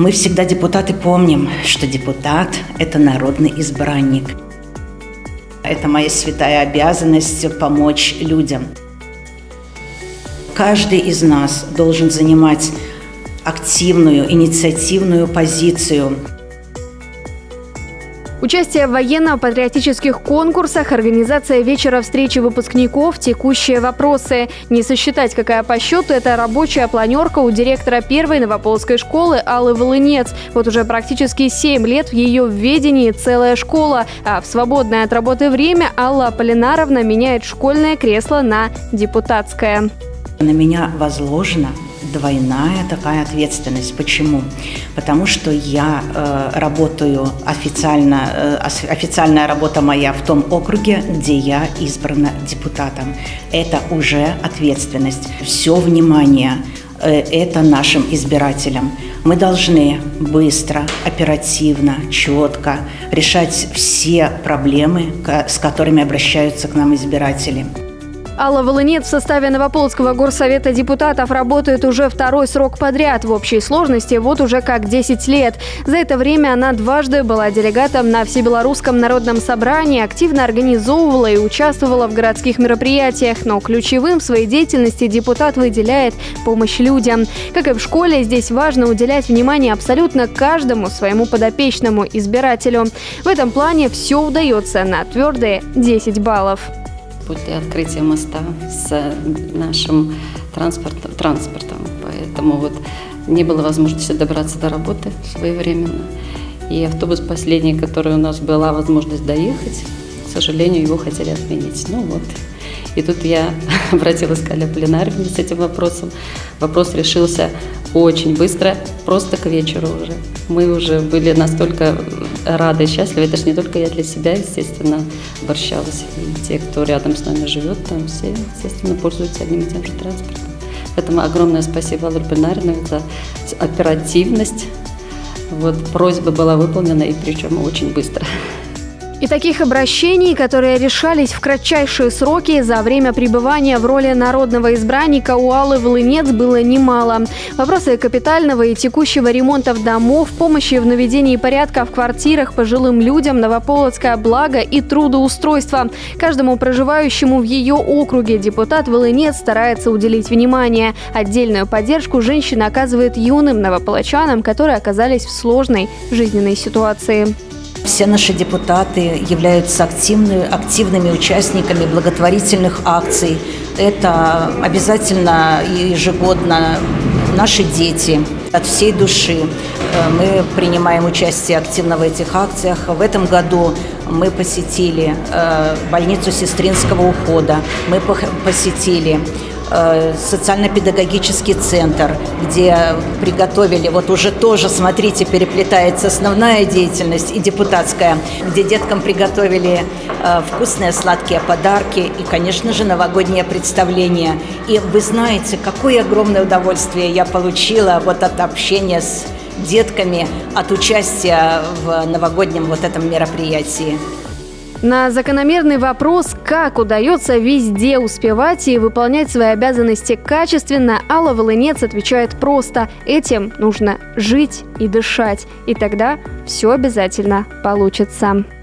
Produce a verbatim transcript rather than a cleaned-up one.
Мы всегда, депутаты, помним, что депутат – это народный избранник. Это моя святая обязанность помочь людям. Каждый из нас должен занимать активную, инициативную позицию. Участие в военно-патриотических конкурсах, организация вечера встречи выпускников, текущие вопросы. Не сосчитать, какая по счету, это рабочая планерка у директора первой Новополоцкой школы Аллы Волынец. Вот уже практически семь лет в ее введении целая школа, а в свободное от работы время Алла Аполлинаровна меняет школьное кресло на депутатское. На меня возложена двойная такая ответственность. Почему? Потому что я э, работаю официально, э, официальная работа моя в том округе, где я избрана депутатом. Это уже ответственность. Все внимание э, это нашим избирателям. Мы должны быстро, оперативно, четко решать все проблемы, с которыми обращаются к нам избиратели. Алла Волынец в составе Новополоцкого горсовета депутатов работает уже второй срок подряд. В общей сложности вот уже как десять лет. За это время она дважды была делегатом на Всебелорусском народном собрании, активно организовывала и участвовала в городских мероприятиях. Но ключевым в своей деятельности депутат выделяет помощь людям. Как и в школе, здесь важно уделять внимание абсолютно каждому своему подопечному избирателю. В этом плане все удается на твердые десять баллов. После открытия моста с нашим транспортом, транспортом, поэтому вот не было возможности добраться до работы своевременно. И автобус последний, который у нас была возможность доехать, к сожалению, его хотели отменить. Ну вот. И тут я обратилась к Алле Аполлинаровне с этим вопросом. Вопрос решился очень быстро, просто к вечеру уже. Мы уже были настолько рады и счастливы. Это же не только я для себя, естественно, обращалась. И те, кто рядом с нами живет, там все, естественно, пользуются одним и тем же транспортом. Поэтому огромное спасибо Алле Аполлинаровне за оперативность. Вот, просьба была выполнена, и причем очень быстро. И таких обращений, которые решались в кратчайшие сроки за время пребывания в роли народного избранника, у Аллы Волынец было немало. Вопросы капитального и текущего ремонтов домов, помощи в наведении порядка в квартирах пожилым людям, новополоцкое благо и трудоустройство. Каждому проживающему в ее округе депутат Волынец старается уделить внимание. Отдельную поддержку женщина оказывает юным новополочанам, которые оказались в сложной жизненной ситуации. Все наши депутаты являются активными, активными участниками благотворительных акций. Это обязательно ежегодно наши дети. От всей души мы принимаем участие активно в этих акциях. В этом году мы посетили больницу сестринского ухода, мы посетили социально-педагогический центр, где приготовили, вот уже тоже, смотрите, переплетается основная деятельность и депутатская, где деткам приготовили э, вкусные сладкие подарки и, конечно же, новогоднее представление. И вы знаете, какое огромное удовольствие я получила вот от общения с детками, от участия в новогоднем вот этом мероприятии. На закономерный вопрос, как удается везде успевать и выполнять свои обязанности качественно, Алла Волынец отвечает просто: этим нужно жить и дышать, и тогда все обязательно получится.